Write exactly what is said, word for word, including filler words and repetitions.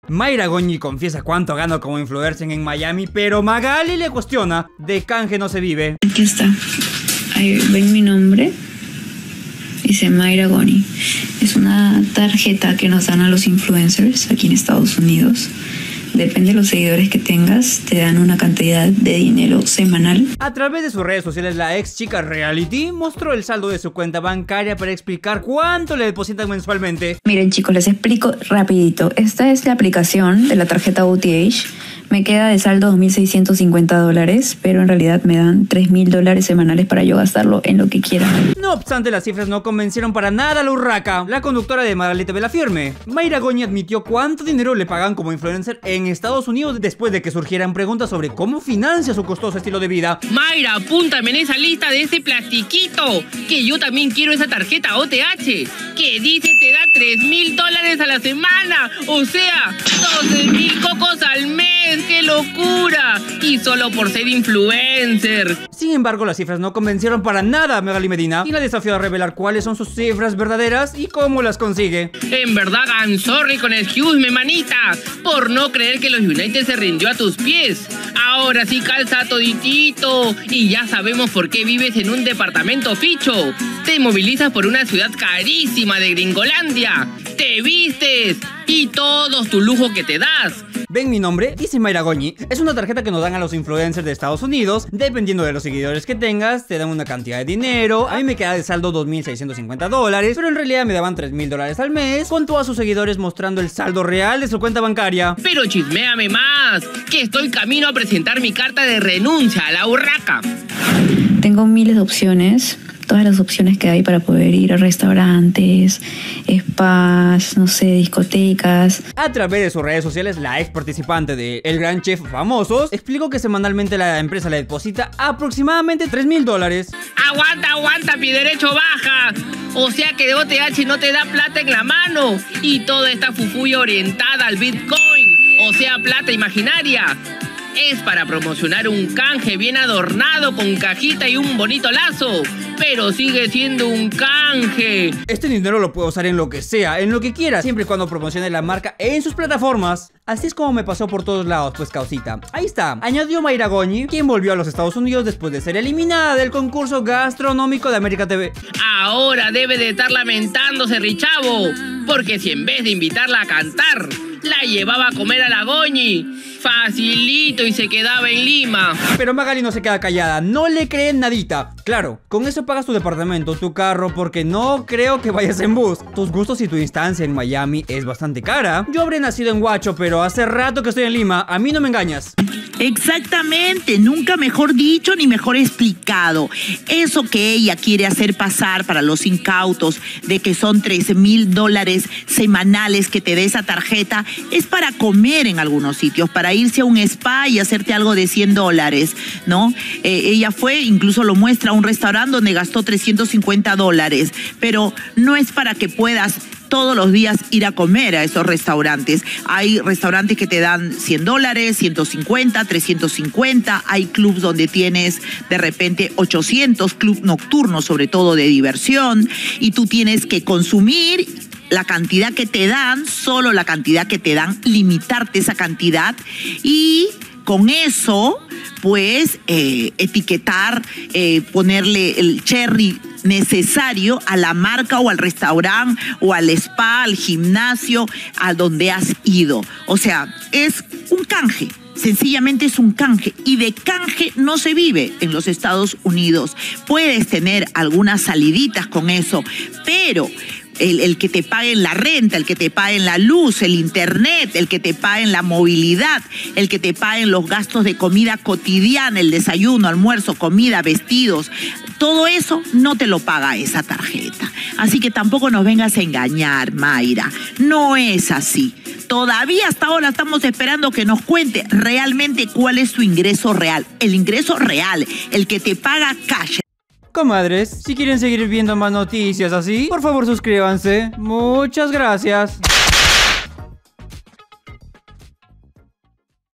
Mayra Goñi confiesa cuánto gana como influencer en Miami, pero Magali le cuestiona, de canje no se vive. Aquí está, ahí ven mi nombre, dice Mayra Goñi. Es una tarjeta que nos dan a los influencers aquí en Estados Unidos. Depende de los seguidores que tengas, te dan una cantidad de dinero semanal. A través de sus redes sociales, la ex chica reality mostró el saldo de su cuenta bancaria para explicar cuánto le depositan mensualmente. Miren chicos, les explico rapidito. Esta es la aplicación de la tarjeta O T H. Me queda de saldo dos mil seiscientos cincuenta dólares, pero en realidad me dan tres mil dólares semanales para yo gastarlo en lo que quiera. No obstante, las cifras no convencieron para nada a la urraca, la conductora de Magali T V La Firme. Mayra Goñi admitió cuánto dinero le pagan como influencer en Estados Unidos después de que surgieran preguntas sobre cómo financia su costoso estilo de vida. Mayra, apúntame en esa lista de ese plastiquito, que yo también quiero esa tarjeta O T H, que dice te da tres mil dólares a la semana, o sea, doce mil cocos al mes. ¡Qué locura! Y solo por ser influencer. Sin embargo, las cifras no convencieron para nada a Magali Medina y la desafió a revelar cuáles son sus cifras verdaderas y cómo las consigue. En verdad, I'm sorry con excuse me, manita, por no creer que los United se rindió a tus pies. Ahora sí calza toditito y ya sabemos por qué vives en un departamento ficho. Te movilizas por una ciudad carísima de Gringolandia. Te vistes y todos tu lujo que te das. Ven mi nombre, dice Mayra Goñi. Es una tarjeta que nos dan a los influencers de Estados Unidos. Dependiendo de los seguidores que tengas, te dan una cantidad de dinero. A mí me queda de saldo dos mil seiscientos cincuenta dólares, pero en realidad me daban tres mil dólares al mes, con todos sus seguidores mostrando el saldo real de su cuenta bancaria. Pero chisméame más, que estoy camino a presentar mi carta de renuncia a la urraca. Tengo miles de opciones. Todas las opciones que hay para poder ir a restaurantes, spas, no sé, discotecas. A través de sus redes sociales, la ex participante de El Gran Chef Famosos explicó que semanalmente la empresa le deposita aproximadamente tres mil dólares. Aguanta, aguanta, mi derecho baja. O sea que de O T H no te da plata en la mano y toda esta fufuya orientada al Bitcoin, o sea, plata imaginaria. Es para promocionar un canje bien adornado con cajita y un bonito lazo, pero sigue siendo un canje. Este dinero lo puedo usar en lo que sea, en lo que quiera, siempre y cuando promocione la marca en sus plataformas. Así es como me pasó por todos lados, pues causita. Ahí está, añadió Mayra Goñi, quien volvió a los Estados Unidos después de ser eliminada del concurso gastronómico de América T V. Ahora debe de estar lamentándose Richavo, porque si en vez de invitarla a cantar, la llevaba a comer a la Goñi, facilito y se quedaba en Lima. Pero Magali no se queda callada, no le creen nadita. Claro, con eso pagas tu departamento, tu carro, porque no creo que vayas en bus. Tus gustos y tu instancia en Miami es bastante cara. Yo habré nacido en Huacho, pero hace rato que estoy en Lima, a mí no me engañas. Exactamente, nunca mejor dicho ni mejor explicado. Eso que ella quiere hacer pasar para los incautos de que son trece mil dólares semanales que te dé esa tarjeta es para comer en algunos sitios, para irse a un spa y hacerte algo de cien dólares, ¿no? Eh, ella fue, incluso lo muestra, a un restaurante donde gastó trescientos cincuenta dólares, pero no es para que puedas todos los días ir a comer a esos restaurantes. Hay restaurantes que te dan cien dólares, ciento cincuenta, trescientos cincuenta. Hay clubs donde tienes de repente ochocientos, club nocturnos sobre todo de diversión, y tú tienes que consumir la cantidad que te dan, solo la cantidad que te dan, limitarte esa cantidad y con eso pues eh, etiquetar, eh, ponerle el cherry necesario a la marca o al restaurante o al spa, al gimnasio, a donde has ido. O sea, es un canje. Sencillamente es un canje y de canje no se vive en los Estados Unidos. Puedes tener algunas saliditas con eso, pero el, el que te paguen la renta, el que te paguen la luz, el internet, el que te paguen la movilidad, el que te paguen los gastos de comida cotidiana, el desayuno, almuerzo, comida, vestidos, todo eso no te lo paga esa tarjeta. Así que tampoco nos vengas a engañar, Mayra. No es así. Todavía hasta ahora estamos esperando que nos cuente realmente cuál es su ingreso real. El ingreso real, el que te paga cash. Comadres, si quieren seguir viendo más noticias así, por favor suscríbanse. Muchas gracias.